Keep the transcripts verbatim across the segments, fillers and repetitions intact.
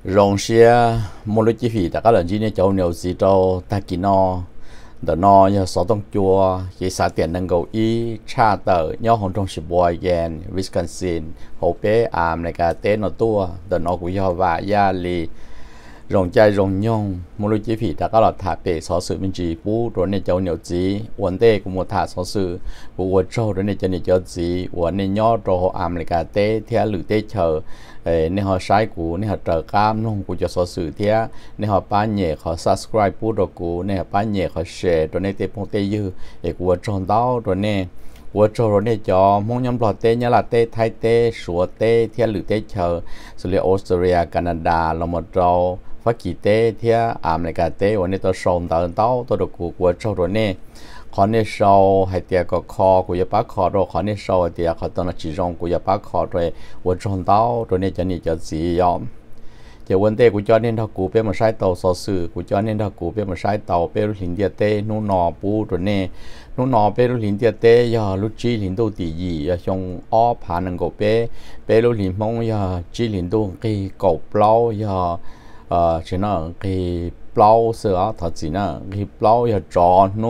rong xe một lúc chi phí tất cả lần chi này cháu nhiều gì đâu ta kỹ nó đợt nó giờ sáu tông chùa chỉ xả tiền năng cầu ý cha tờ nhau hồng trong Sheboygan Wisconsin hộp bé ảm này cả tên nó tua đợt nó cũng do và gia lì rong chạy rong nhông một lúc chi phí tất cả là thả bể sáu sự mình chỉ bù rồi này cháu nhiều gì vấn đề của một thả sáu sự của vợ châu rồi này cho này cháu gì vấn đề nhỏ rồi họ ảm này cả tên theo lữ tế chờ nên họ sai cũ nên họ trở cam nông của cho số sự thế nên họ bán nhẹ họ subscribe bút đồ cũ nên họ bán nhẹ họ share rồi nên tiếp phong tê dư để của tròn đó rồi nè của tròn rồi nè cho mong nhắm lọt tê nhá là tê thái tê sủa tê theo lữ tê chờ xử lý Australia Canada là một trâu phát kỳ tê theo America tê rồi nên tôi sòng tao tao tôi được của của tròn rồi nè còn nếu sau hay tiệt có kho của các bác kho rồi còn nếu sau thì họ toàn là chỉ dùng của các bác kho rồi của trong tàu rồi nên cho nên cho gì vậy thì vấn đề của cho nên họ cụ bên một sai tàu số sự của cho nên họ cụ bên một sai tàu bên hình địa tê nó nọ bu rồi nè nó nọ bên hình địa tê giờ lúc chi hình đâu tỷ gì giờ trong ó phá năng cổ bên bên lúc hình mong giờ chi hình đâu cái cổ plau giờ ờ chỉ nó cái plau sữa thật gì nữa cái plau giờ tròn nó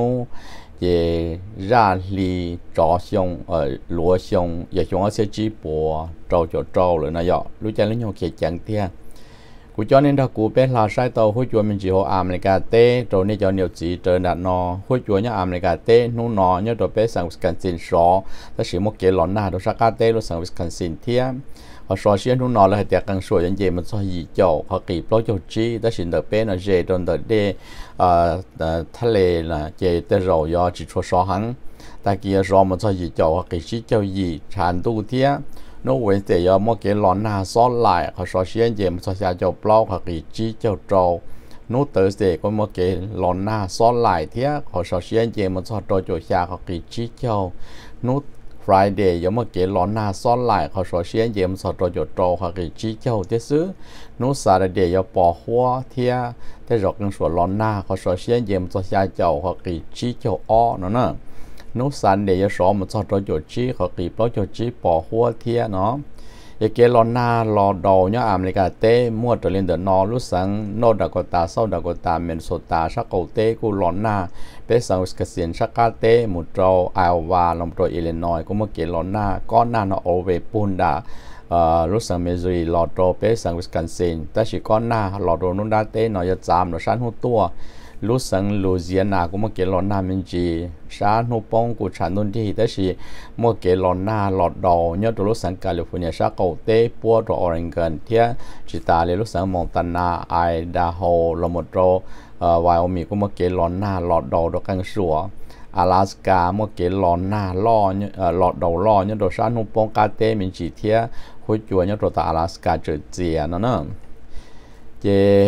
về ra li trò xong ở lúa xong giờ chúng nó sẽ chỉ bỏ trâu cho trâu rồi này vậy lúc chơi lấy nhau kia chẳng tiếc của cho nên đó của bé là sai tàu hối chuột mình chỉ họ America tê rồi nên cho nhiều chỉ trời đặt nó hối chuột nhá America tê nó nó nhá rồi bé sang Wisconsin số ta chỉ một cái lon nào đó sang cá tê rồi sang Wisconsin thiê họ so sánh nó nó là tiệc càng sôi những gì mà so gì chậu họ kịp lo cho chi ta chỉ được bé là dễ trong đời đê à thà lệ là dễ tới rồi do chỉ cho so hắn ta kia so mà so gì chậu họ kịp chỉ cho gì tràn tu thiê nó quên để do một cái lon nào so lại họ so sánh gì mà so sánh chậu plau họ kịp chỉ cho trâu nó tới để có một cái lon nào so lại thiê họ so sánh gì mà so trâu cho xa họ kịp chỉ cho nó Friday 有乜嘅攞拿所來，佢所先嘢咁所做就做佢嘅指教啲事。no Saturday 有爆花天，啲肉跟所攞拿，佢所先嘢咁所下就佢嘅指教哦，喏喏。no Sunday 有所咁所做就指佢嘅包就指爆花天喏。อีกเกลอน่ารอดอยอเมริกาเต้มั่วตัวเล่นเดนอลุสังโนดากตาเซาดากตาเมนโซตาชักโกเต้กูลอนนาเปสังวิสกเซียนชักกาเต้มุตรอไอโอวาลอมโตอิลลินอยกูมาเกลอน่าก้อนนาโนโอเวปุนดาเอ่อลุสังเมซูรีลอโตเปสังวิสกันซินแต่ชิก้อนนาลอโดนุนดาเต้นอยจามนอชันหัวตัวลูสังลูเซียนากูมาเกลอนนามินจีชาโนปองกูฉันนุนที่แต่ชีมัวเกลอนนาหลอดดอเนี่ยตัวลูสังแคลิฟอร์เนียชาโกเต้ปัวตัวออริงกันเทียจิตาเลลูสังมองตานาไอดาโฮลอมโตเอ่อไวโอมิกูมาเกลอนนาหลอดดอดกังสัว阿拉斯加มัวเกลอนนาล่อเนี่ยเอ่อหลอดดอล่อเนี่ยตัวชาโนปองกาเต้มินจีเทียคุยจัวเนี่ยตัวตา阿拉斯加เจอเจียนั่นน่ะเจ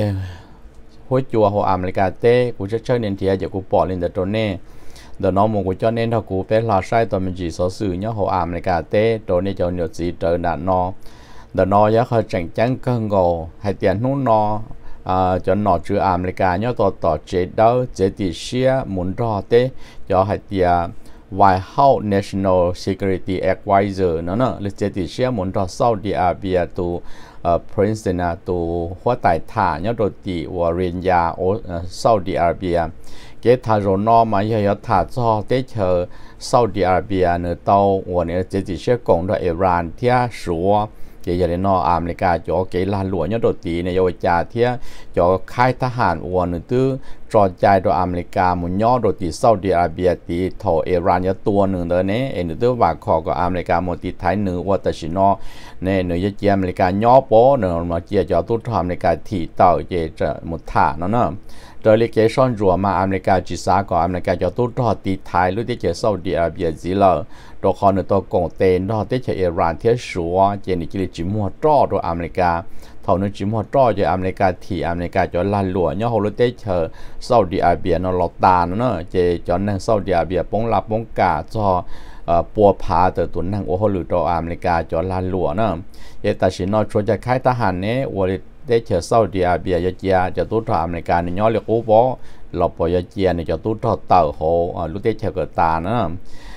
hỗ trợ họ America tê cũng rất chơi nên thì giờ cũng bỏ lên được nè đó nó muốn cho nên họ cũng phải là sai tụi mình chỉ số sự nhớ họ America tê rồi nên cho nhiều gì trời đạn nó đó nó giá hơi chẳng chẳng cân gồ hay tiền nó nó à cho nó chữ America nhớ tổ tổ chế đâu chế tỷ xia muốn rõ tê cho hay tiền White House National Security Advisor nó nó là chế tỷ xia muốn rõ Saudi Arabia tu Prince นะตัวหัวไต่ถ่าเนี่ยตัวตีวารินยาโอซาอุดิอาระเบียเกตาโรนอมาเยอะถ่าจอเตเชอซาอุดิอาระเบียเนตัววันนี้จะติดเชื้อกงด้วยอิหร่านเทียสัวเกี่ยเลยนออเมริกาจ่อเกลาหลวงเนี่ยตัวตีเนี่ยยวจ่าเทียจ่อค่ายทหารวันนึงตื้อจอดใจตัวอเมริกามุนย่อตัวตีซาอุดิอาระเบียตีถออิหร่านเนี่ยตัวหนึ่งเด้อเนี่ยเอ็นตื้อว่าขอกับอเมริกามุตีไทยหนึ่งว่าแต่ชินอเนี่ยเนื้อเจียอเมริกาย่อโป้เนื้อมาเจียจ่อตุ้ทอเมริกาที่เต่าเจจะมุดถ่านั่นน่ะโดยเล็กๆซ่อนรัวมาอเมริกาจีสาก็อเมริกาจ่อตุ้ทอตีไทยหรือที่เจซาอุดิอาระเบียจีเลอตัวคอนตัวกงเตนตัวที่เจอิหร่านเทียชัวเจนี่จิลิจิมัวจ่อตัวอเมริกาเท่านั้นจิมัวจ่อเจอเมริกาที่อเมริกาจ่อลาหลวงเนี่ยเขาเลยเตเชอซาอุดิอาระเบียนอลตานั่นน่ะเจจ่อนั่งซาอุดิอาระเบียปงลาปงกาจ่อปัวพาแต่ตัวนั่งโอ้โหหรือตัวอเมริกาจ่อลาหลวงน่ะเอตัดสินนอชวนจะค่ายทหารเนี่ยวันได้เจอซาอุดิอาระเบียยเจียจะตู้ทออเมริกาเนี่ยย้อนเรียกโอ้โหเราปอยเจียเนี่ยจะตู้ทอเต่าโหรู้ได้เจอเกิดตานะเ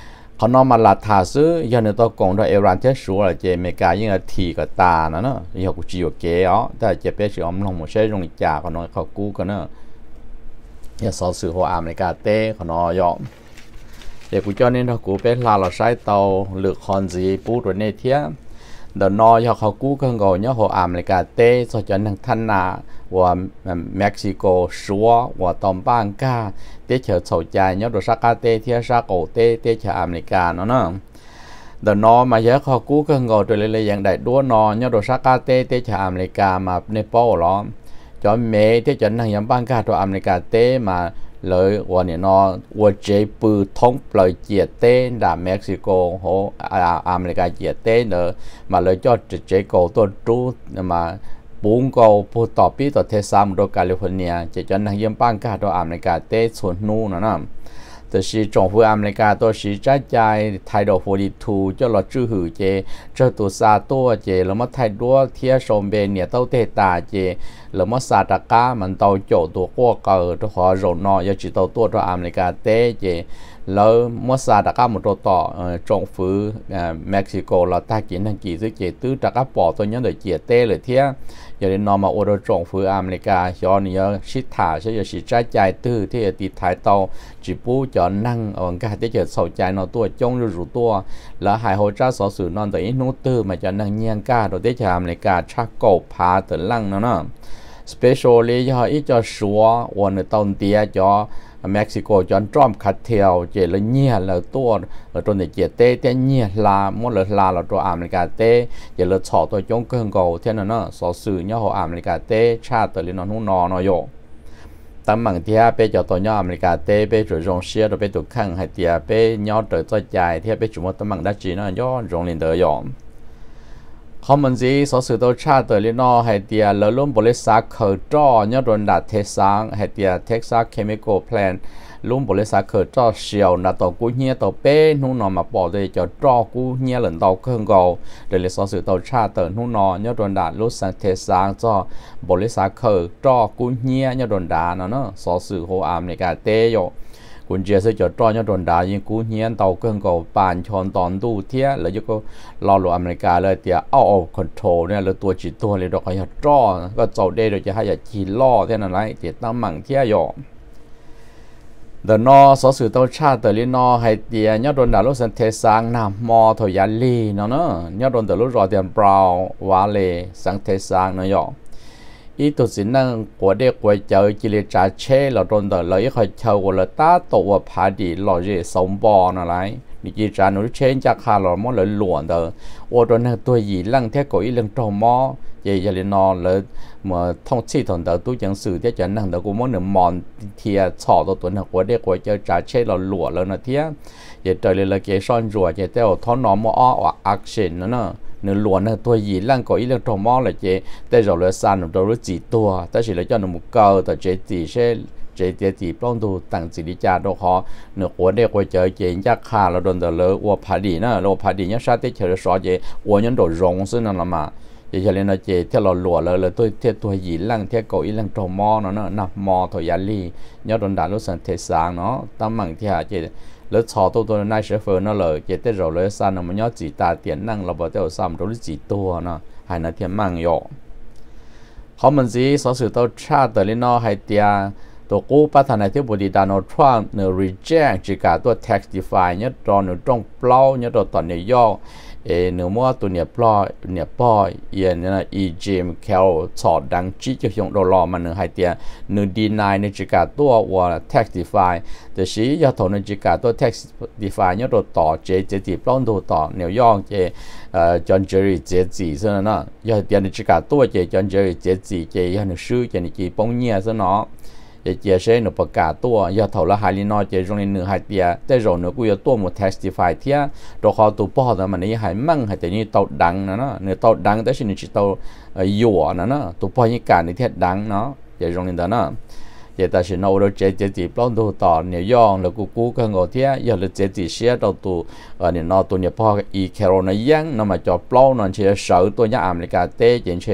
เขานอนมาลาทาซื้อยันในตัวกงด้วยเอรันเทสูอะไรเจอเมกายังทีกับตานะเนาะยังกูจีโอเกอ๋อแต่เจเป็นสิ่งอมลงหมดใช้ตรงจ่าเขานอนเขากู้กันเนาะยังสอสื่อหัวอเมริกาเต้เขานอนยอมเดี๋ยวกูจอนี่เรากูเป็นลาเราใช้เตาหรือคอนซีปูตัวเนเทียเดินนอยเขากู้กันก่อนเนี่ยหัวอเมริกาเต้สจนังทันนาว่าเม็กซิโกชัวว่าตอมบ้านกาเตเฉยสนใจเนี่ยโดยสักเตเทียสักโอเตเตเฉยอเมริกาเนาะเนาะเดินนอมาเยอะเขากู้กันก่อนตัวเลยอย่างใดด้วนนอเนี่ยโดยสักเตเตเฉยอเมริกามาเนปอลล้อมจอมเมย์เตเฉยนั่งยังบ้านกาตัวอเมริกาเตมาเลยวันนี้นอว่าเจปืนท้องปล่อยเจียเต้ด่าเม็กซิโกโหอเมริกาเจียเต้เนอะมาเลยจอดเจโกตัวจูมาปุ้งก็พูดต่อปีต่อเทซัมโดแคลิฟอร์เนียจะจนนักเยี่ยมปังกาตัวอเมริกาเต้ส่วนนู้นนะแต่ชีจงผู้อเมริกาตัวชีใจใจไทยดอกโฟดีทูจะหลอดชื่อหือเจเจ้าตัวซาตัวเจแล้วมาไทยดัวเทียชมเบเนียเต้าเตตาเจแล้วมาซาตากามันเต้าโจตัวกัวเกิดตัวขอโรนอยาจีเต้าตัวตัวอเมริกาเต้เจแล้วมาซาตากาหมดตัวต่อจงฝือเม็กซิโกเราตากินทั้งกี่ซื้อเจตื้อตากาปอตัวนี้เดือดเจียเต้เลยเทียอย่าได้นอนมาโอโดจงฝืออเมริกาย้อนนี้ชิดถ่าใช่จะชิดใจใจตื้อที่จะติดท้ายเต้าจีปูจะนั่งเอาการที่จะสนใจนอนตัวจงรู้ตัวแล้วหายหัวใจสอสื่อนอนแต่อีนู้ตื้อมาจะนั่งเงียงก้าโดยที่จะอเมริกาชักโกพาแต่ลั่งนั่นน่ะ specially ย่ออีจะชัววันในตอนเดียจะเม็กซิโกจอนจอมคัดเทียวเจริญเงียแล้วตัวตัวในเจเต้เต้เงียลาหมดเลยลาเราตัวอเมริกาเต้เจริญชอตัวจงเกินโกเท่านั้นเนาะสอสื่อย่อหัวอเมริกาเต้ชาติตัวลินนหุ่นนอนอยตั้งบางทีไปจอดตัวย่ออเมริกาเต้ไปจุดรงเชียตัวไปตัวข้างให้เตียไปย่อตัวใจใจที่ไปจุดว่าตั้งบางดัชจีน่ะย่อรงลินเดอร์ยอมคอมมอนซีสอสื่อตัวชาติตัวลินอให้เตียแล้วล้มบริษัทเคอร์จอย่อโดนดัดเทซังให้เตียเท็กซัสเคมีคอลแพลนลุ่มบริษัทเคอร์จอเชียวนาตัวกู้เงี้ยตัวเป้นู่นนอนมาปอเลยจะจอกู้เงี้ยหลังตัวเครื่องกอเดี๋ยวเลยสอสื่อตัวชาติตัวนู่นนอนย่อโดนดัดลุสังเทซังจอบริษัทเคอร์จอกู้เงี้ยย่อโดนดัดเนาะสอสื่อโฮอเมริกาเตยคุณเจสจะจอย่อโดนด่ายิงกู้เงี้ยตัวเครื่องกอปานชอนตอนดูเทียแล้วก็รอหลวงอเมริกาเลยเตียเอาออกคอนโทรลเนี่ยแล้วตัวจิตตัวเลยดอกเขาจอก็เจ้าเดย์โดยจะให้อย่าจีล่อเท่านั้นไรเตียตั้งมั่งเทียยอเดินนอสอสื่อตัวชาติเตลินอให้เตียยอดโดนด่าลุสันเทสังนามอถยันลีเนาะเนาะยอดโดนแต่ลุรอเตียนบราววาเลสังเทสังเนาะยออีตัวสินั่งกัวเด็กกัวเจอจิเลจ่าเช่เราโดนแต่เลยคอยเช่ากันละตาตัวพาดีหล่อเจสมบอนอะไรนี่จีจานุเชนจากคาร์ลมอเลยหลวนเตอโอ้ตัวนั้นตัวหยีลังเท่ากับอีเรื่องจอมอเยยลินอเลยเมื่อท่องที่ถอนเตอตู้ยังสื่อที่จะนั่งแต่กูมั่งหนึ่งมอนเทียชอตัวตัวนั้นกัวเด็กกัวเจอจ่าเช่เราหลวนแล้วนะเทียเยเตอเลยละเกซอนจั่วเยเตอท้อนนอมอ้ออักเชนนั่นน่ะเนื้อล้วนนะตัวหยีร่างก็อีเรื่องทอมอเลยเจแต่เราเลยสั่นเรารู้จีตัวแต่สิเราจะนมุกเกาแต่เจจีเช่เจเจจีปล้องดูต่างสิริจาโดคอเนื้อหัวเด็กหัวเจอเจนยักษ์ขาเราโดนแต่เลยวัวพาดีนะเราพาดีเนี่ยชาติเฉยสอเจวัวยันโดดรงซึ่งนั่นละมาเจเฉลี่ยนะเจที่เราหลวเลยเลยตัวเทียตัวหยีร่างเทียก็อีเรื่องทอมอเนาะนะนับมอถอยาลีเนี่ยโดนด่าลุสันเทสางเนาะตั้งมั่งที่หาเจแล้วชอตัวตัวนายเชฟเฟอร์นั่นเลยเจเตเราเลยสั่นมันย่อจีตาเตียนนั่งเราบอกเจ้าซ้ำเรารู้จีตัวนะหายนาเทียนมั่งยอเขามันสิสอสื่อตัวชาติเตลินอไฮเตียตัวกู้พัฒนาที่บดีดานอทรัมเนอ reject จิกาตัว tax defy เนี่ยตอนหนึ่งต้องเปล่าเนี่ยตัวตอนเนี่ยย่อเอเนื้อมัวตัวเนี่ยปล่อยเนี่ยปล่อยเย็นเนี่ยอีเจมแคลสอดดังจี้จะยงโดรอมันเนื้อไฮเตียเนื้อดีนายในจิกาตัวว่า tax defy แต่ชี้ยาถอนในจิกาตัว tax defy เนี่ยตัวต่อเจเจจีปล้องตัวต่อเนี่ยย่อเจเอ่อจอห์นเจอรี่เจจีซะนะนะยาเตียในจิกาตัวเจจอห์นเจอรี่เจจีเจยาหนึ่งชื่อเจนี่จีปงเนี่ยซะเนาะเจเจเช่หนูประกาศตัวยาถอนละหายลินอเจตรงนี้เนื้อไฮเตียแต่เราเนื้อกูยาตัวหมด tax defy เทียตัวเขาตัวป้อแต่มันนี่หายมั่งหายแต่นี่เตาดังนะเนาะเนื้อเตาดังแต่ชิ้นนี้จิตเตาหยวนะเนาะตัวป้อยิ่งการในเทียดังเนาะเจตรงนี้แต่เนาะเจแต่ฉันเอาเราเจเจจีปล้องตัวต่อเนี่ยย่องแล้วกูกูกันก็เทียอย่าเลยเจจีเชียตัวตัวเออเนี่ยนอตัวเนี่ยพ่ออีแคโรนายังนำมาจอปล้องนั่นเชียเสือตัวเนี่ยอเมริกาเต้เจนเช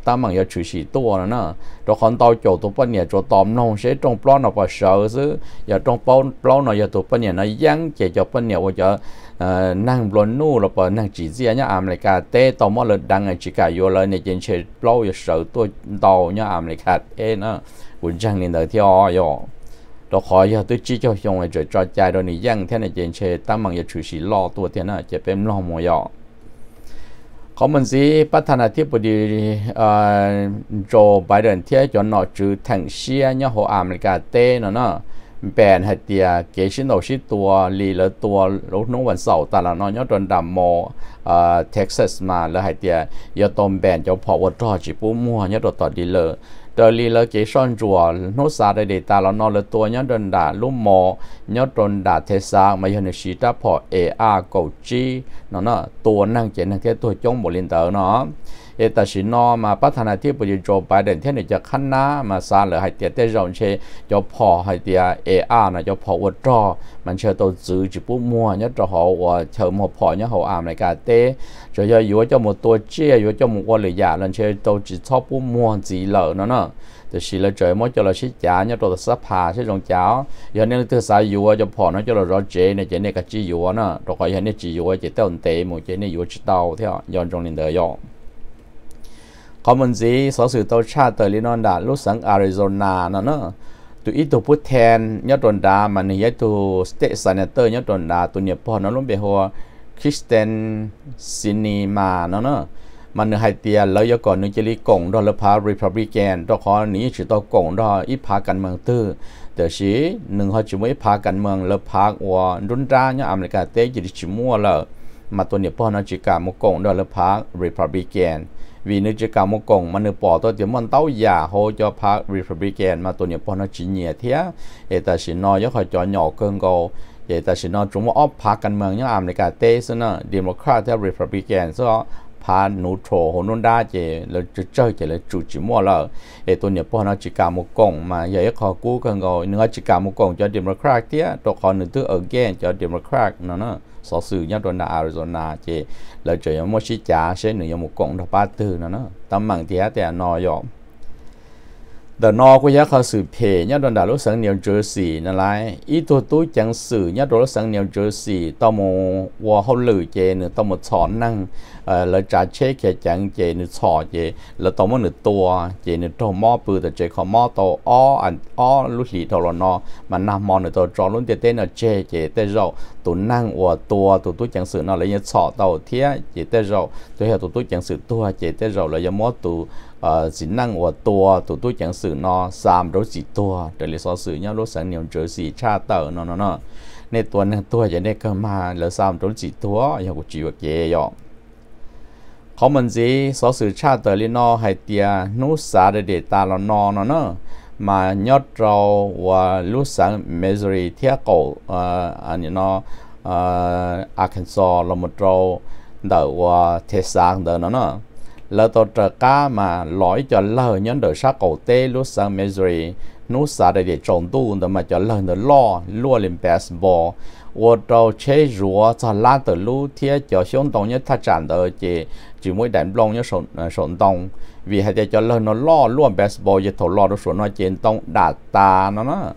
ta mang giờ chủ sĩ tua nữa nè cho con tàu chỗ tụ bên nhà cho tòm nông sẽ trong plon nó phải sợ chứ giờ trong plon plon nó giờ tụ bên nhà nó giăng chỉ cho bên nhà giờ năng plon nu là phải năng chỉ riêng nhá America tê tàu mà lần đăng chỉ cả vô lên này trên chơi plon giờ sợ tôi tàu nhá America tê nữa cũng chẳng nên đợi theo rồi đó khỏi giờ tôi chỉ cho dùng để cho chạy đó này giăng thế này trên chơi ta mang giờ chủ sĩ lo tua thế nào chỉ bên lo mua rồiเขามันสิประธานาธิบดีโจไบเดนที่จะนอจูทั้งเชียเนี่ยหัวอเมริกาเต้เนาะเนาะแบนให้เดียเกชินโอชิตัวลีละตัวรถน้องวันเสาร์แต่ละเนาะเนี่ยโดนดำโมเท็กซัสมาแล้วให้เดียยาตอมแบนจะพอวัดรอจิปุมัวเนี่ยโดนต่อดีเลยเดลีละเกชอนจัวโนซาได้เดตาละนอละตัวเนี่ยโดนด่าลุ่มโมเนี่ยโดนด่าเทสามาอยู่ในชีตาพอเออาร์กูจีเนาะเนาะตัวนั่งเจนนั่งแค่ตัวจงบรินเตอร์เนาะเอตาชินอมาประธานาธิบดีโจไบเดนที่นี่จะขั้นน้ามาซาเลยให้เตียเตจงเชจะพอให้เตียเออาร์นะจะพอวัดรอมันเชื่อตัวจื้อจิปุมัวเนี่ยจะหอว่าเชื่อมาพอเนี่ยเขาอเมริกาเต้จะจะอยู่จะหมดตัวเจี๊ยอยู่จะหมดวันเลยอย่างนั้นเชื่อตัวจิตชอบปุมัวจีเหล่านั้นเนาะแต่สิเราเจอมั่วจะเราชิจ่าเนี่ยตัวสัพพาใช่ตรงเจ้าอย่างนี้ตัวสายอยู่จะพอนะจะเรารอเจเนี่ยจะเนี่ยก็จีอยู่นะตัวก็อย่างนี้จีอยู่จะเต้นเตะมั่วจะเนี่ยอยู่จิตเต้าเท่าย้อนตรงนี้เดียวเขามันสิสอสื่อตัวชาติเตอร์ลินอนดาลูสังอาริโซนาเนาะเนาะตัวอีตัวผู้แทนเนี่ยตัวดามันเนี่ยตัวสเตทเซเนเตอร์เนี่ยตัวดาตัวเนี่ยพอเนาะล้มไปหัวคริสเตนซินีมาเนาะเนาะมันให้เตียแล้วยังก่อนนึงจะรีกงดอลพาร์รีพับลิกันตัวขอนี้จะตัวกงดออีพากันเมืองตื้อแต่สิหนึ่งเขาจะไม่พากันเมืองแล้วพาว่ารุ่นร่างเนี่ยอเมริกาเต้จะดิชิมัวแล้วมาตัวเนี่ยพอเนาะจิกามกงดอลพาร์รีพับลิกันvì nước chỉ cả một cổng mà nước bỏ tôi thì mình tao giả hồ cho Park Republican mà tôi nhập bọn nó chỉ nhẹ thế, để ta chỉ nói cho họ cho nhỏ cơn cầu, để ta chỉ nói chúng nó ốp Parkกันเมืองอย่างอเมริกาเต้ซึ่งน่ะ Democrat และ Republican ซึ่งพา neutral คนนู้นได้เจแล้วจะเจอเจแล้วจุดจิมัวแล้วไอ้ตัวเนี่ยพอเราจิกามกงมาอย่าให้เขากู้กันก่อนเนื้อจิกามกงจะ Democrat เตี้ยตัวเขาหนึ่งตัว again จะ Democrat นั่นน่ะสอสื่อเนี่ยโดนอาริโซนาเจแล้วจะยังไม่ชี้จ่าเช่นหนึ่งยังมุกงทับป้าตื่นนะเนาะตำมังเทียแต่นอยอมเดินนอก็ยังเขาสื่อเพย์เนี่ยโดนด่าลูกสังนิวเจอร์ซีนั่นแหละอีตัวตู้จังสื่อเนี่ยโดนลูกสังนิวเจอร์ซีต้องมาวัวเขาหลือเจเนี่ยต้องมาสอนนั่งเอ่อแล้วจ่าเช็คแค่จังเจเนี่ยสอนเจแล้วต้องมาหนึ่งตัวเจเนี่ยต้องมอปืนแต่เจเขามอตัวอ้ออันอ้อลูกหลีตัวละนอมันนำมอหนึ่งตัวจอรุ่นเต้เต้เนี่ยเจเจเต้เราตัวนั่งวัวตัวตัวตู้จังสื่อนั่นเลยยังสอนตัวเทียเจเต้เราตัวเหี้ยตัวตู้จังสื่อตัวเจเต้เราเลยยังมอตัวเอ่อสินั่งวัวตัวตัวตู้จังสื่อนอสามรถสี่ตัวเดี๋ยวเลยสอนสื่อเนี่ยรถสังนิวเจอร์ซีชาเตอร์นอนนอในตัวนึงตัวจะได้ก็มาแล้วสามรถสี่ตัวอย่างกูจีว่าเกยอเขามันสิสอสื่อชาติเตอร์ลินอให้เตียนุสาเดตาลนอเนาะเนาะมายอดเราว่าลุสังเมสรีเทียโกเอ่ออันนี้เนาะเอ่ออาร์เคนซอเราหมดเราเดาว่าเทสังเดอเนาะเนาะแล้วตัวตะก้ามาลอยจนเลยยันเดอชาโกเตลุสังเมสรีนุสาเดจงตู้แต่มาจนเลยเดอล่อล่อลิมเบสบอล我都切若在拉的路贴叫相当于他站的这只每点long như sồn sồn đông vì hay để cho lên nó lo luôn baseball như thầu lo nó sồn nó trên tông đạt ta nó nó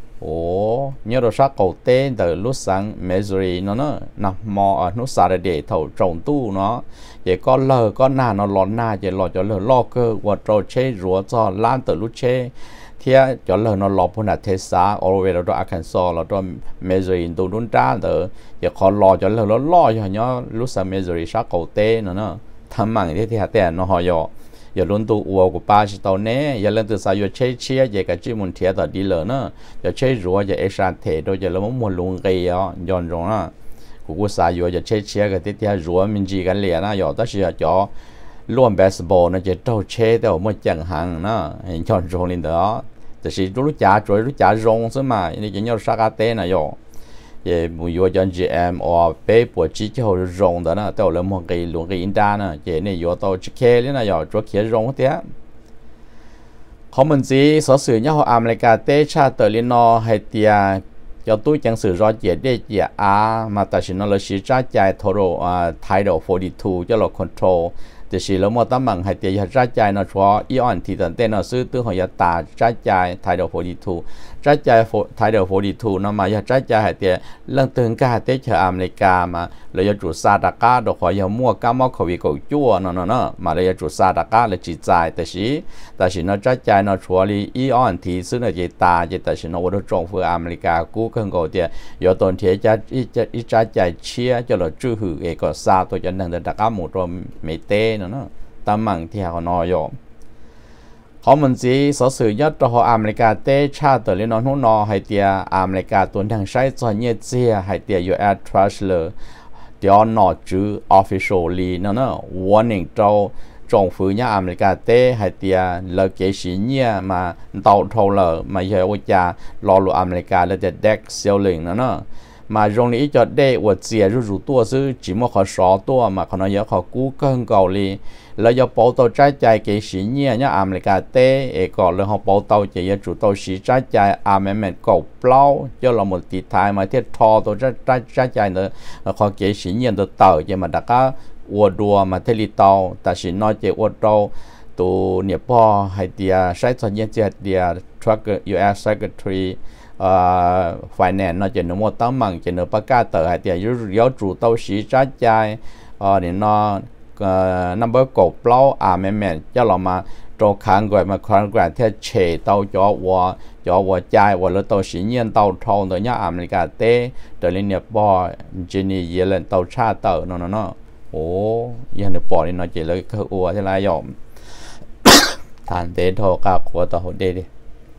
ồ nhớ đồ sắc cầu tên từ lúc sáng Missouri nó nó nằm mò ở nút xa để thầu trồng tu nó vậy có lờ có nà nó lọt na vậy lọt cho lờ lo cơ và trâu chế rùa cho lan từ lúc chế thế cho lờ nó lọt phun là thế xã ở về đó Arkansas là đó Missouri tu đúng ra từ vậy khó lọt cho lờ nó lo cho nhớ lúc sáng Missouri sắc cầu tên nó nó thầm mặn thế thì hạt tiền nó họ dọ giờ luôn tu uo của ba chỉ tàu nè giờ lên từ sao giờ chơi chia giờ cái chuyện muốn thiệt là đi lỡ nữa giờ chơi rùa giờ extra thể đôi giờ là muốn muốn luôn gây á giòn rồi á của của sao giờ chơi chia cái tiếp theo rùa mình chỉ cái liền á giờ tất nhiên cho luôn baseball nó chỉ đâu chơi đâu mới chẳng hàng nó giòn rồi lên đóแต่สิรู้จักรู้จักรองใช่ไหมนี่จะเนี่ยสักเต้นะโย也不有讲 G M 或北部机构用的呢，到了么个龙个应当呢，也呢有到 G K 呢要做起用的。เขามันสิสอสื่อเนี่ยเขาอเมริกาเตชาเตอร์ลินอให้เตียจะตู้จังสื่อรอเจียได้เจียอามาแต่ฉันเราชี้จ้าใจทโรอ่า Title สี่สิบสองจะเรา control แต่แต่สิแล้วมอตั้มมังให้เตียจ้าใจเนาะชัวอีออนที่ตอนเต้นเนาะซื้อตื้อของยาตาจ้าใจไทยเดอร์โฟดีทูจ้าใจไทยเดอร์โฟดีทูเนาะมายาจ้าใจให้เตียเรื่องตึงกาเตเชออเมริกามาเลยยาจุดซาตากาดอกขอยามั่วก้ามอขวิโกจั่วเนาะเนาะเนาะมาเลยยาจุดซาตากาเลยจิตใจแต่สิแต่สิเนาะจ้าใจเนาะชัวลีอีออนที่ซื้อเนาะเจตาเจแต่สิเนาะว่าจงเฟืออเมริกากูเกินก็เตียยอตนเทียจ้าอีจ้าอีจ้าใจเชียจะเราจื้อหือเอก็ซาตัวจะนั่งแต่ตากาหมู่ตัวไม่เต้เนาะเนาะตามมังที่เขานอยอเขามันจีสอสื่อยัดตัวอเมริกาเต้ชาติเลยนอนหุ่นนอให้เตียอเมริกาตัวทางใช้จอนเยเจียให้เตียอยู่แอดทรัชเลอร์เดี๋ยวนอจื้อ officially เนาะเนาะ warning เจ้าจงฝืนยาอเมริกาเต้ให้เตียเลิกเกษีเนี่ยมาเตาโทเลอร์มาเยอะว่าจะรอรู้อเมริกาแล้วจะเด็กเซลลิงเนาะเนาะมาตรงนี้จะได้ว่าเจียรู้รู้ตัวซื้อจิมว่าเขาสอตัวมาเขาเนาะเยอะเขากู้เกินเกาหลีแล้วยาเป่าตัวใจใจเกษีเนี่ยเนี่ยอเมริกาเต้เอกอเลยเขาเป่าตัวจะยาจุดตัวสีใจใจอเมริกาเก่าเปล่าเจ้าเราหมดติดท้ายมาเทียทอตัวใจใจใจใจเนอะเขาเกษีเนี่ยตัวเต่าจะมาดักก็อวดดัวมาเทลิตอแต่สิน้อยจะอวดเราตัวเนี่ยพ่อให้เดียใช้ส่วนเยี่ยเจียเดีย Truck ยู เอส Secretary อ่า Finance เนาะจะหนุ่มตั้งมั่งจะหนุ่มประกาศเตอร์ให้เดียยุ่งยาวจุดตัวสีใจใจอ่าเนี่ยเนาะนับเบอร์กบเปล่าอ่าแม่แม่จะเรามาโจค้างก่อนมาค้างก่อนที่เฉยเตาจ่อวัวจ่อวัวใจวัวแล้วเตาสีเงียนเตาทองตัวเนี้ยอเมริกาเต้เดี๋ยวเนี่ยบอจีนี่เยเลนเตาชาเตอร์เนาะเนาะโอ้ยันเดือปอนี่เนาะเจเลยคืออัวที่ไรยอมทานเต้ทอกาขวดต่อหัวเดดิ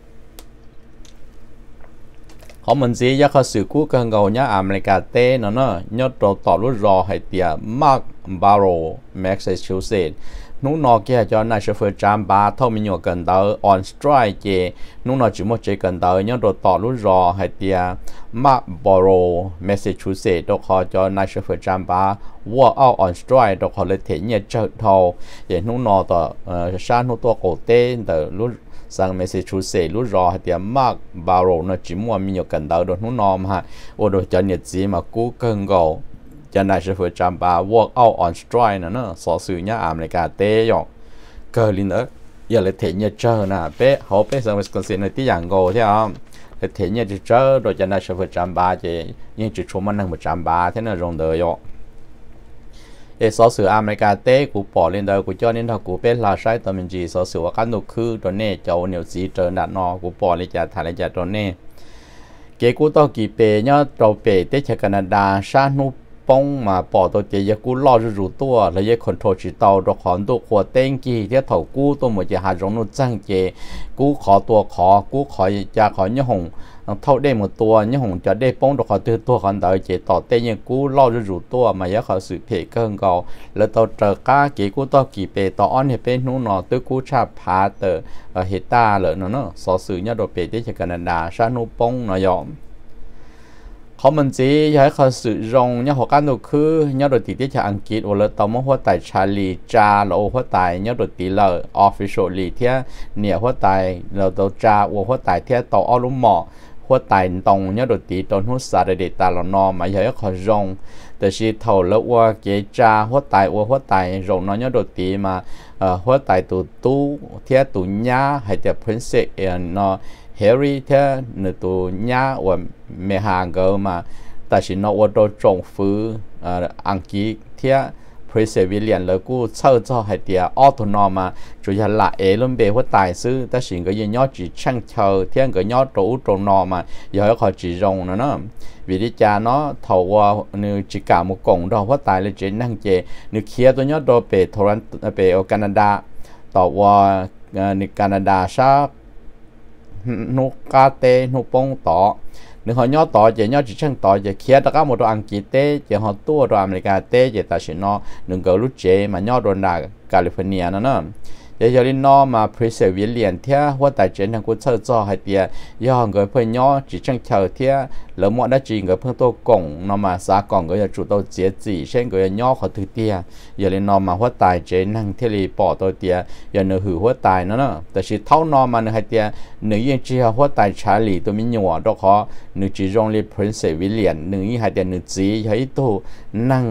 เขาเหมือนสิยาเขาสื่อกู้กันเก่าเนี่ยอเมริกาเต้เนาะเนาะยอดตัวต่อรุ่นรอให้เตียมาร์คบาโรแมสซาชูเซตส์นู้นนอเกียจอนายเชฟเฟอร์จามบาเท่ามีอยู่กันเตอร์ออนสไตร์เจนู้นนอจิมดเจกันเตอร์ยอดตัวต่อรุ่นรอให้เตียมาร์คบาโรแมสซาชูเซตส์ตัวคอจอนายเชฟเฟอร์จามบาวัวเอาออนสไตร์ตัวคอเลยเทียเนี่ยเจอเท่าอย่างนู้นนอต่อเอ่อชาตินู้นตัวโกเต้เตอร์รุ่นสังเมสชูเซรู้รอให้เดียมากบาโรนจิมัวมีอยู่กันดาวโดนหุ่นนอมฮะโอโดจะเนี่ยจีมากู้เกินก็จะนายเชฟเฟอร์จามบา walk out on strike นะเนอะสอสื่อเนี่ยอเมริกาเตยองเกิดลินเอออย่าเลยเทียนเนี่ยเจอนะเป๊ะเขาเป๊ะสังเมสคอนเซนในที่อย่างโง่ใช่ไหมเลยเทียนเนี่ยจะเจอโดยจะนายเชฟเฟอร์จามบาจะยังจุดชมมันนั่งประจามบาที่นั่นรงเดียเอสอสื่ออเมริกาเต้กูปอเล่นเดอกูเจ้านี่ถ้ากูเป็นลาใช้ตัวมันจีสอสื่อว่ากันตุคือตัวเน่เจ้าเหนียวสีเจอหนักนอกูปอเลยจะถ่ายเลยจะตัวเน่เกกูต่อกี่เปย์เนี่ยตัวเปย์เต้จากแคนาดาชาหนุป้องมาปอตัวเจียกูรอจะรู้ตัวแล้วยังคอนโทรลจิตเอาตัวขอนตัวขวดเต้งกี่ที่ถอกูตัวหมดจะหาจงนุ่งจังเจกูขอตัวขอกูขอจะขอเนี่ยหงเท่าได้หมดตัวเนี่ยหงจะได้ป้องตัวขอตัวตัวขอนเตยเจต่อเต้ยังกูรอจะรู้ตัวมาเยอะขอสืบเพเกินเก่าแล้วตัวเจอก้าเกกูต่อกี่เปต่ออ้อนเห็นเป็นนู้นนอตัวกูชาพาเตอเฮตาเลยเนาะเนาะสอสื่อเนี่ยโดดเปที่จากแคนาดาชานุป้องเนาะยอมเขามันจีอยากให้เขาสื่อรงเนี่ยหัวกันตัวคือเนี่ยโดดตีที่จากอังกฤษว่าเราต้องมาหัวไตชาลีจาเราหัวไตเนี่ยโดดตีเรา officially ที่เนี่ยหัวไตเราตัวจาว่าหัวไตที่ต่ออ้อลุ่มหมอหัวไตตรงเนี่ยโดดตีตอนหัวสารเดตาเรานอมาอยากให้เขารงแต่ชีเท่าแล้วว่าเกจาหัวไตว่าหัวไตรงน้อยเนี่ยโดดตีมาเอ่อหัวไตตัวตู้ที่ตัวเนี้ยให้แต่ princess เอ็นเนาะเฮรี่เท่าหนึ่งตัวเนี้ยว่าเมหาเกอมาแต่ฉันเอาว่าตัวจงฟื้นอังกฤษเท่า Princess William แล้วกูเช่าเจ้าให้เดียออโตนอมาจุดละเอลุ่มเบหัวตายซื้อแต่ฉันก็ยังยอดจีช่างเช่าเที่ยงก็ยอดตัวตัวนอมาอย่าให้เขาจีรงนะเนาะวิธีจาเนาะถาวว่าเนื้อจิกามุกงดอกหัวตายเลยเจนนั่งเจเนื้อเคียตัวยอดตัวเปโทรันเปโอแคนาดาต่อว่าในแคนาดาชานุกาเตนุปงต่อหนึ่งเขาย่อต่อจะย่อจิช่างต่อจะเคียตะก้าหมดตัวอังกฤษเต้จะเขาตัวตัวอเมริกาเต้จะตัดสินเนาะหนึ่งเกลุเจมาย่อโดนดาแคลิฟอร์เนียนั่นเนาะเดี๋ยวลินนอมาพรีเซวิเลียนเทียหัวแต่เจนทางกูเช่าจ่อให้เตียย่อเกิดเพื่อย่อจิช่างเช่าเทียแล้วหมดได้จริงเกิดเพื่อตัวกงนอมาสากงก็จะจุดตัวเจียจีเช่นก็จะย่อเขาถือเตียอย่าลินนอมาหัวตายเจนทางเทลีปอตัวเตียอย่าเนื้อหือหัวตายนั่นเนาะแต่ชีเท่านอมาเนื้อให้เตียหนึ่งยังจีหัวตายชาลีตัวมิญวดอกเขาหนึ่งจีจงลีพรีเซวิเลียนหนึ่งยี่ให้เตียหนึ่งจีให้ตัวนั่ง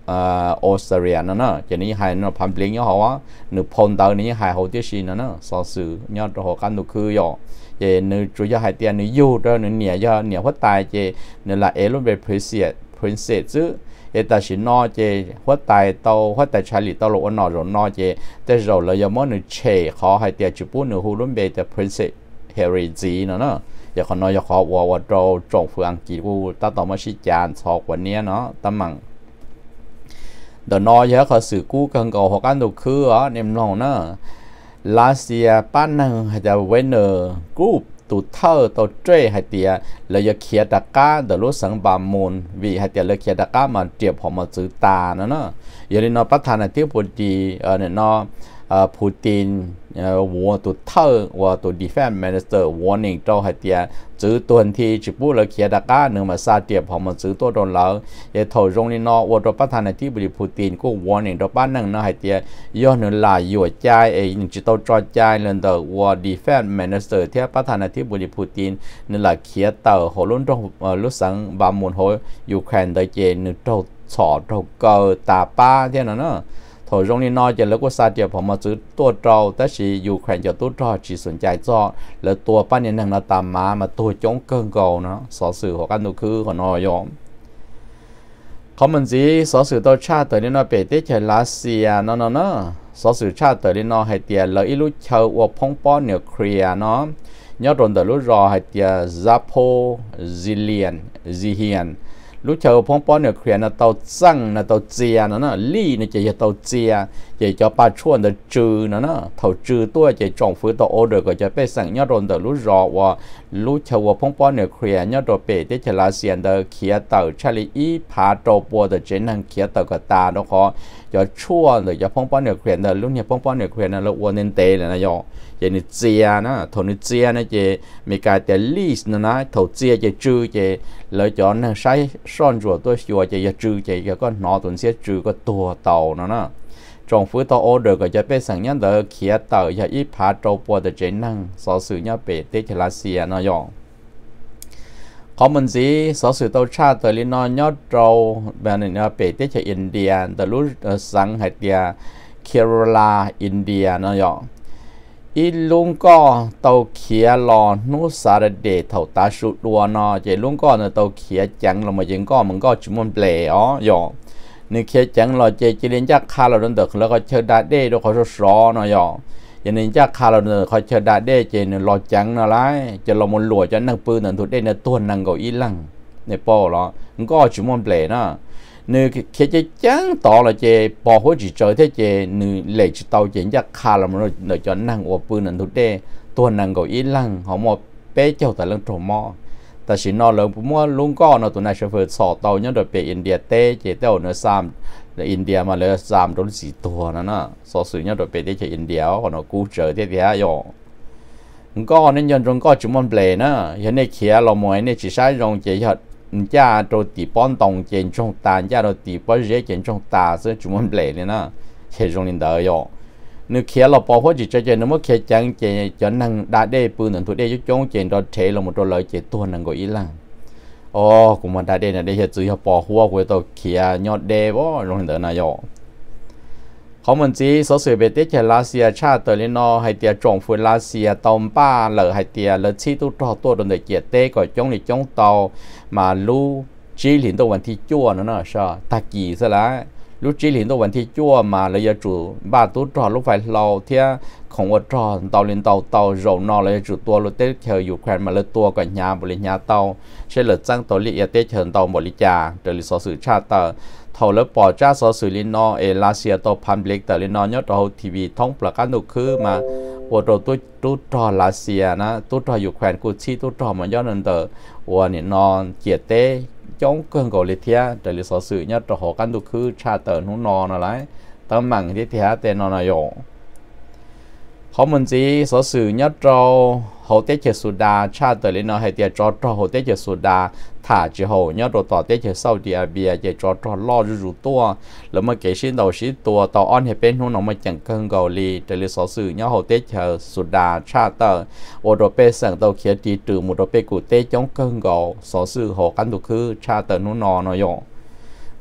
ออสเตรเลียนั่นเนาะจะนี้ให้เนาะพันปลิงเนาะเขาว่าหนึ่งพนดาวนี้ให้เขาที่สินั่นเนาะสอสื่อยอดหัวกันตุคือหยอเจหนึ่งจุดยาให้เตียนหนึ่งยูเด้อหนึ่งเหนียยาเหนียหัวตายเจหนึ่งละเอรุ่นเป็น princess princess ซื้อเอแต่สินอเจหัวตายโตหัวตายชายหลีโตโลอนอรนอเจแต่เราเลยยังมั่นหนึ่งเชขอให้เตียจุปุ่นหนึ่งหูรุ่นเป็นแต่ princess Harry จีนั่นเนาะอย่าขอน้อยอย่าขอว่าว่าเราจงฝึกอังกฤษกูตั้งต่อมาชิจานสอกวันนี้เนาะตั้งมั่งเดี๋ยวนอเยอะเขาสื่อกู้กันก่อหัวกันตุคืออ๋อเนี่ยน้องเนาะลาเซียป้านนึงให้จะเวนเนอร์กรุ๊ปตุเท่าตัวเจ้ให้เตียเลยจะเขียนตะก้าเดี๋ยวรู้สังบามูลวิให้เตียเลยเขียนตะก้ามาเจียบผมมาซื้อตาเนาะเนาะอย่างนี้เนาะประธานาธิบดีเออเนี่ยเนาะปูตินวัวตัวเท่าวัวตัว defense minister warning เจ้าให้เตียซื้อตัวที่จิบุเลยเขียนตะก้าหนึ่งมาซาเตียบผมมาซื้อตัวโดนแล้วอย่าถอยลงนี่เนาะวัวตัวประธานาธิบดีปูตินก็ warning ตัวบ้านนั่งเนาะให้เตียย้อนหนึ่งหลายอยู่ใจเองจิตตัวจอใจเลยเดอวัว defense minister ที่ประธานาธิบดีปูตินนี่แหละเขียนเต่าหัวล้นตรงลุสังบามุนหัวยูเครนได้เจนหนึ่งเจ้าสอดเจ้าเกอตาป้าที่นั่นเนาะถอยลงนี่น้อยจะแล้วก็ซาเดียผมมาซื้อตัวเราแต่สิยูเครนจะตัวเราchỉสนใจจ่อแล้วตัวป้าเนี่ยนั่งเราตามมามาตัวจ้องเกินเก่าเนาะสอสื่อของกันตัวคือของน้อยยอมเขามันสิสอสื่อตัวชาติตัวนี้น้อยเป็นที่เชลรัสเซียเนาะเนาะเนาะสอสื่อชาติตัวนี้น้อยให้เตียแล้วอีลูกเชาวพงป้อนนิวเคลียร์เนาะยอดโดนแต่ลูกรอให้เตียซัปโพซิเลียนซิเฮียนลูกเชาวพงป้อนเนี่ยเคลียร์นะเตาซังนะเตาเจียนะนะลี่เนี่ยจะจะเตาเจียจะจะปาชวนเตาจือนะนะเตาจือตัวจะจงฟื้นตัวโอเดอร์ก็จะไปสั่งยอดโดนแต่ลูกรอว่าลูกเชาวพงป้อนเนี่ยเคลียร์ยอดโดเปที่จะลาเซียนเตาเขียเตาชาลีอีพาโตปัวเตาเจนังเขียเตากตาเนาะขอจะชั่วหรือจะพงป้อนเนี่ยเคลียร์เตาลูกเนี่ยพงป้อนเนี่ยเคลียร์นะแล้ววันเนเตเลยนะยอจะนิเจียนะทนิเจียนะจะมีการแต่ลิสนะนะเตาเจียจะจือจะแล้วจอนนะใช้ซ่อนตัวตัวชัวจะจือจะก็นอตัวเสียจือก็ตัวเต่านะนะจงฟื้นตัวโอเดอร์ก็จะเป็นสัญญาณเดอเขียเต่าอย่าอีพาโตปัวเดเจนังสอสื่อเนี่ยเป็นเตชลาเซียนะยองคอมมันสีสอสื่อตัวชาติตัวลินอนยอดโตแบบนี้เนี่ยเป็นเตชอินเดียเดลุสังหัตยาเคโรลาอินเดียนะยองอีลุงก็เตาเขียรอนุสารเดชเท่าตาสุดดัวนอเจลุงก็เนี่ยเตาเขียจังเรามายังก็มันก็จุมันเปล่อ๋อยอนึกเขียจังเราเจจิเลียนจากคาเราเดินเด็กแล้วก็เชิดดาเด้ด้วยเขาสอเนาะยออย่างนี้จากคาเราเดินเขาเชิดดาเด้เจเนี่ยรอจังอะไรจะเรามันหลวจะนั่งปืนนั่งถูกได้เนี่ยตัวนั่งก็อีหลังในปอเหรอมันก็จุมันเปล่นะนึกเขียจังต่อเราเจปอหัวจีเจอที่เจนึกเหล็กเตาเจนจากคาเรามันเดี๋ยวจะนั่งอวปืนนั่งถูกได้ตัวนั่งก็อีหลังเขาหมดเป๊ะเจ้าแต่เรื่องโถมอแต่สินอเลยผมว่าลุงก็เนาะตัวนายเชฟเฟอร์สอดเตาเนี่ยโดยไปอินเดียเต้เจเต้าเนื้อซ้ำแล้วอินเดียมาเลยซ้ำโดนสีตัวนั่นน่ะสอสื่อเนี่ยโดยไปที่อินเดียเขาเนาะกูเจอที่ที่ฮะยอก็นั่นยันตรงก็จุมันเปลนะยันในเขียเราหมวยในจีใช้ตรงเจียดจ้าโดนตีป้อนตรงเจนจงตาจ้าโดนตีป้อนเจเจนจงตาซึ่งจุมันเปลเนี่ยนะเชื่อตรงนี้เดียวยอนึกเขียเราพอหัวจิตใจเจนนึกว่าเขียจังเจจะนั่งด่าได้ปืนหนึ่งตัวเดียวจงเจนเราเทเราหมดตัวเลยเจตัวนั่งก็อีหลังโอ้กูมาได้เด่นได้เห็นซื้อปอหัวกูตัวเขียยอดเดวลงเดินนายกเขาเหมือนจีสอสือเบติเจลาเซียชาติเตอร์ลินอให้เตียจงฟื้นลาเซียตอมป้าเหลือให้เตียเลชีตุตัวตัวโดนเด็กเกียเต้ก่อยจงหลีจงเตามาลู่จีหลินตัววันที่จั่วนั่นน่ะใช่ตะกี้ซะแล้วลู่จีหลินตัววันที่จั่วมาเลยจะจู่บ้านตุ้ตัวลูกไฟเราเทียของวัดรอนเตาลินเตาเตาโรนอเลยจู่ตัวรถเต้เธออยู่แควนมาเลยตัวกับยาบริญญาเตาเช่นเหลือจังตัวลิเอเต้เชิญเตาบริจาเดลิสอสือชาติเตอร์เท่าแล้วปอจ้าสอสือลินอเอลาเซียตัวพันเบลิกแต่ลินอยอดเราทีวีท้องประกันตุคือมาวัวตัวตุ้ตุ้ตอลาเซียนะตุ้ตออยู่แควนกูชีตุ้ตอมันยอดนันเตอร์วัวนี่นอนเกียเต้จ้องเกินกอลิเทียแต่ลิสอสือยอดเรากันตุคือชาเตอร์นุ่นนอนอะไรตั้งมั่งที่เทียเตนอนายงเขาเหมือนจีสอสื่อยอดเราเขาเตจสุดาชาติเตลินอให้เตียจอดเราเขาเตจสุดาถ่าจีเขายอดเราต่อเตจซาอุดิอาระเบียจะจอดเราล่อรูตัวแล้วมาเกชินเราชิตัวต่ออ้อนให้เป็นหุ่นออกมาจังเกินเกาหลีแต่ลิสอสื่อยอดเขาเตจสุดาชาติเตอโอโดเปสังเตาเขียตีตื่นมุดเปกูเตจงเกินเกาสอสื่อเขากันตุคือชาติเตนุ่นนอนอยโอ้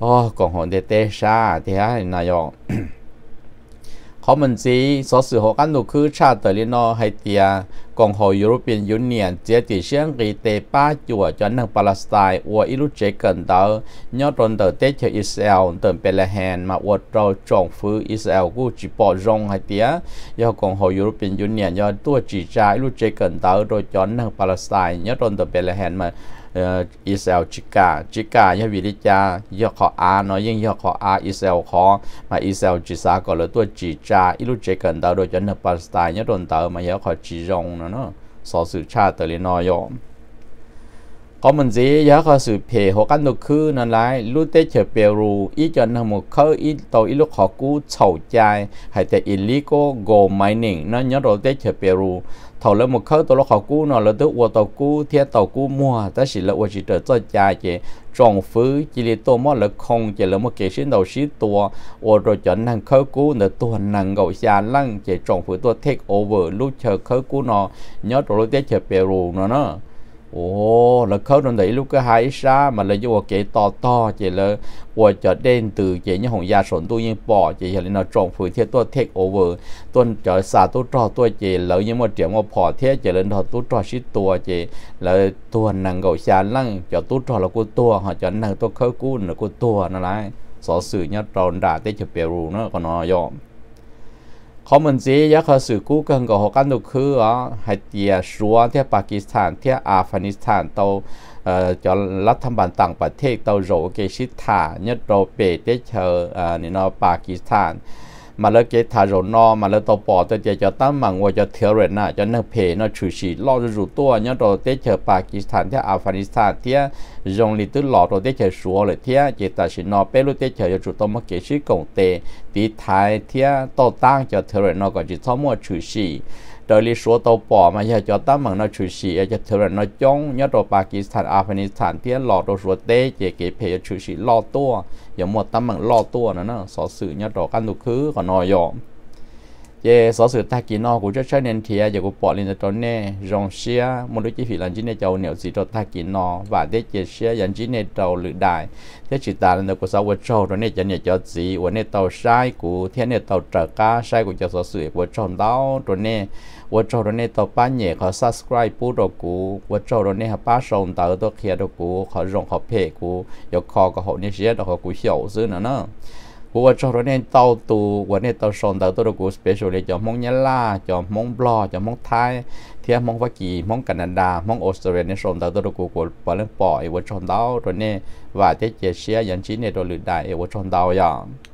อ๋อกองหอนเดเตชาเทียนายองเขามันจีสอสื่อหกันดูคือชาติเตลินอไฮเตียกองหอยุโรเปียนยูเนียนเจติเชียงกีเตป้าจัวจนนังปาเลสไตน์วัวอิลุเจกันเตอยอดตนเตอเตเชอิสราเอลเติมเปลแฮนมาอวดเราจงฟื้นอิสราเอลกูจีปอจงไฮเตียยอกองหอยุโรเปียนยูเนียนยอดตัวจีจาอิลุเจกันเตอโดยจนนังปาเลสไตน์ยอดตนเตอเปลแฮนมาอิสราเอลจิกาจิกายวิริจายอขออาเนาะยิ่งยอขออาอิสราเอลขอมาอิสราเอลจิสาก็เลยตัวจีจาอิลุเจกันเตอโดยจนนังปาเลสไตน์ยอดตนเตอมายอขอจีจงเนาะสอสื่อชาติเตลินอยอมก็มันจียาเขาสื่อเพหกันดูคือนั่นไรลูเตเชเปรูอีจนทั้งหมดเขาอีตัวอีลูกขอกู้เฉาใจให้แต่อิลิโกโกไมนิ่งนั่นยอดโรเตเชเปรูเท่าแล้วหมดเขาตัวลูกขอกู้เนาะแล้วตัววัวตัวกู้เทียตัวกู้มัวแต่สิละวัวจิตเตอร์ใจใจเจจงฟื้นจิลิตัวมอดละคงเจแล้วมาเกชินเราชี้ตัววัวโรจนนั่งเขากู้เนื้อตัวนั่งเกาชาลั่งเจจงฟื้นตัวเทคโอเวอร์ลูกเชอเขากู้เนาะยอดโรเตเชเปรูเนาะเนาะโอ้แล้วเขาโดนได้ลูกก็หายซามันเลยอยู่ว่าเกต่อต่อเจเลยว่าจะเด่นตื่นเจเนี่ยของยาสนตัวยังปอเจอย่างนี้เราจงฝืนเทียตัวเทคโอเวอร์ต้นจะสาตัวต่อตัวเจแล้วยังมาเดี๋ยวมาพอเทียเจเลยเราตัวต่อชิดตัวเจแล้วตัวนังเกาชาลั่งจะตัวต่อแล้วกูตัวเขาจะนังตัวเขากู้แล้วกูตัวนั่นแหละสอสื่อเนี่ยตอนด่าเตจะเปรูเนาะก็นอยอมเขาเหมือนจียักษ์สื่อกู้กันกับหกันดูคืออ๋อไฮเตียชัวที่ปากีสถานที่อัฟกานิสถานตัวเอ่อจอรัฐบาลต่างประเทศตัวโรเกชิตาเนี่ยโรเปเตเชอร์เอ่อนี่เนาะปากีสถานมาแล้วเกทาโรนอมาแล้วตัวปอตัวเจจะตั้งมังว่าจะเทเรน่ะจะนักเพน่ะชูชีล่อรูตัวเนี่ยโรเตเชอร์ปากีสถานที่อัฟกานิสถานที่ยงลิตุหล่อโรเตเชอร์ชัวเลยที่เจตาชินอเปรุเตเชอร์จะจุดตัวมาเกชิกงเตตีไทยที่ตัวตั้งจะเทเรนอก็จะทั้งหมดชูชีโดยลิชัวตัวปอมาอยากจะตั้งมังน่ะชูชีจะเทเรนอจงเนี่ยโรปากีสถานอัฟกานิสถานที่หล่อตัวชัวเตเจเกเพจะชูชีล่อตัวอย่าหมดตั้งมังล่อตัวนะเนาะสอสื่อเนี่ยโรกันดูคือก็นอยอมเจสอสื่อตากินอกูจะใช้เน้นเทียอย่ากูปอลินตัวเน่รองเชียมนุษย์จีฟิลันจีเนเจ้าเหนียวสีตัวตากินอว่าได้เจเชียยันจีเนเจ้าหรือได้เที่ยจิตตาแล้วกูสาวว่าเจ้าตัวเน่จะเนี่ยจะสีวันเน่เต้าใช้กูเที่ยเน่เต้าตะก้าใช้กูจะสอสื่อว่าเจ้าเต้าตัวเน่ว่าเจ้าตัวเน่เต้าป้าเนี่ยเขา subscribe ปุ๊ตัวกูว่าเจ้าตัวเน่เขาป้าส่งเต้าตัวเคียตัวกูเขาลงเขาเพจกูยกคอกับเขาเนี่ยเชียตัวเขากูเหี่ยวซื้อนะเนาะกูว่าชอบเรื่องเต้าตูวันนี้เต้าส่งเต้าตัวกูสเปเชียลเลยจอมงยะลาจอมงบลอจอมงไทยเทียมงวากีมงแคนาดามงออสเตรเลียเนี่ยส่งเต้าตัวกูกูปล่อยปล่อยว่าชอบเต้าตัวนี้ว่าจะเจียเชียยันชิ้นเนี่ยตัวหรือได้ว่าชอบเต้าอย่าง